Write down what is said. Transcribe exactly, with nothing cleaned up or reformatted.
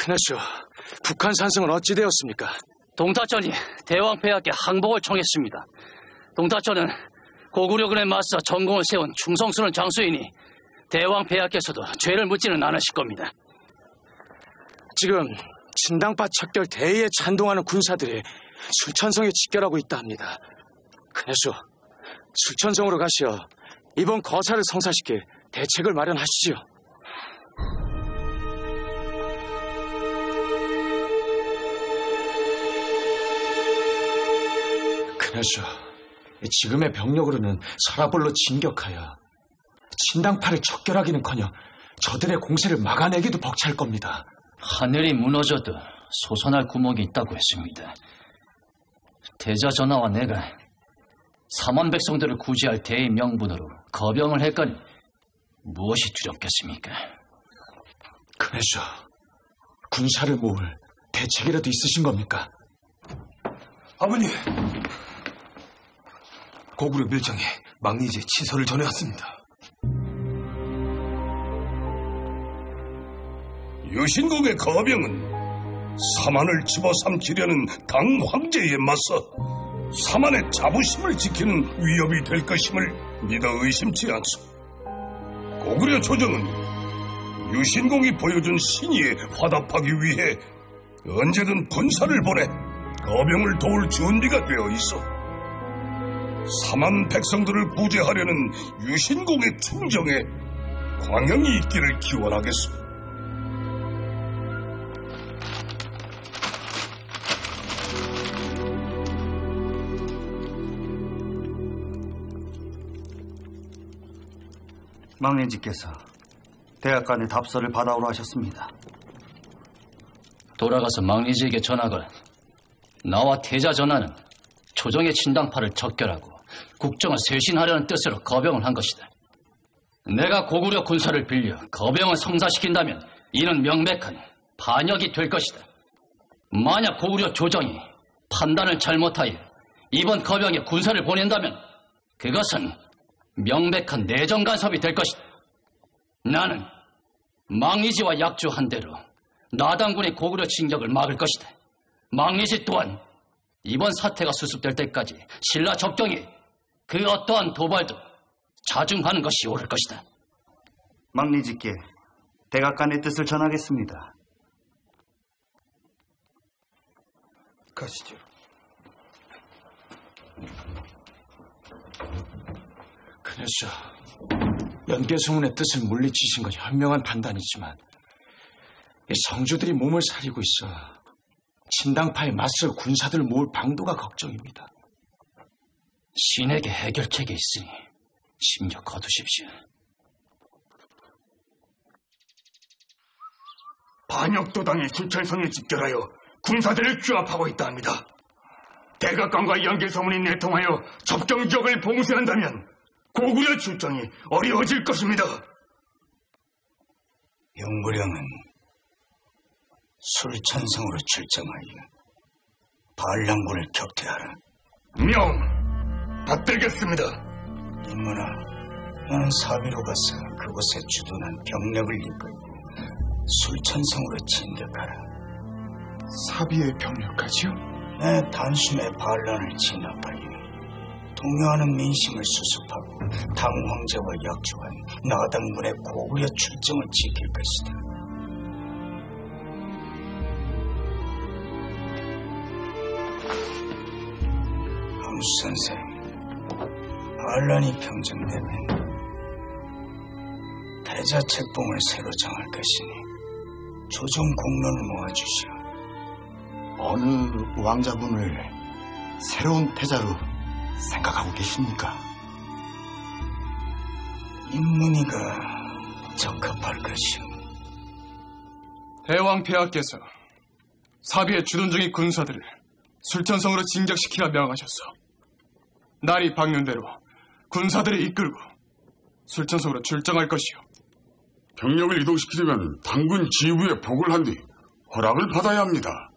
큰애쇼, 북한 산성은 어찌 되었습니까? 동타천이 대왕폐하께 항복을 청했습니다. 동타천은 고구려군에 맞서 전공을 세운 충성스러운 장수이니 대왕폐하께서도 죄를 묻지는 않으실 겁니다. 지금 친당파 척결 대의에 찬동하는 군사들이 술천성에 집결하고 있다 합니다. 큰애쇼, 술천성으로 가시어 이번 거사를 성사시킬 대책을 마련하시지요. 큰애쇼, 지금의 병력으로는 서라벌로 진격하여 친당파를 척결하기는커녕 저들의 공세를 막아내기도 벅찰 겁니다. 하늘이 무너져도 솟아날 구멍이 있다고 했습니다. 대자전하와 내가 삼만 백성들을 구제할 대의 명분으로 거병을 했거니 무엇이 두렵겠습니까? 큰애쇼, 군사를 모을 대책이라도 있으신 겁니까? 아버님, 고구려 밀정이 망리지에 치서를 전해왔습니다. 유신공의 거병은 사만을 집어삼키려는 당 황제에 맞서 사만의 자부심을 지키는 위협이 될 것임을 믿어 의심치 않소. 고구려 조정은 유신공이 보여준 신의에 화답하기 위해 언제든 군사를 보내 거병을 도울 준비가 되어 있어. 사만 백성들을 구제하려는 유신공의 충정에 광영이 있기를 기원하겠소. 망례지께서 대학간의 답서를 받아오라 하셨습니다. 돌아가서 망리지에게 전하거라. 나와 태자전하는 조정의 친당파를 척결하고 국정을 쇄신하려는 뜻으로 거병을 한 것이다. 내가 고구려 군사를 빌려 거병을 성사시킨다면 이는 명백한 반역이 될 것이다. 만약 고구려 조정이 판단을 잘못하여 이번 거병에 군사를 보낸다면 그것은 명백한 내정 간섭이 될 것이다. 나는 망리지와 약조한 대로 나당군의 고구려 진격을 막을 것이다. 망리지 또한 이번 사태가 수습될 때까지 신라 접경에 그 어떠한 도발도 자중하는 것이 옳을 것이다. 망리지께 대각간의 뜻을 전하겠습니다. 가시죠. 큰애쇼, 연개소문의 뜻을 물리치신 건 현명한 판단이지만 성주들이 몸을 사리고 있어 친당파에 맞설 군사들을 모을 방도가 걱정입니다. 신에게 해결책이 있으니 심려 거두십시오. 반역도당이 술천성에 집결하여 군사들을 규합하고 있다 합니다. 대각관과 연계소문이 내통하여 접경 지역을 봉쇄한다면 고구려 출정이 어려워질 것입니다. 영구령은 술천성으로 출정하여 반란군을 격퇴하라. 명! 받들겠습니다. 임문아, 너는 사비로 가서 그곳에 주둔한 병력을 이끌고 술천성으로 진격하라. 사비의 병력까지요? 내 단숨에 반란을 진압하여 동요하는 민심을 수습하고 당황제와 약조한 나당군의 고구려 출정을 지킬 것이다. 함수 선생, 반란이 평정되면 태자책봉을 새로 정할 것이니 조정 공론을 모아주시오. 어느 왕자분을 새로운 태자로 생각하고 계십니까? 인문이가 적합할 것이오. 대왕폐하께서 사비의 주둔 중인 군사들을 술천성으로 진격시키라 명하셨소. 날이 밝는 대로 군사들을 이끌고 술천성으로 출정할 것이오. 병력을 이동시키려면 당군 지휘부에 보고를 한 뒤 허락을 받아야 합니다.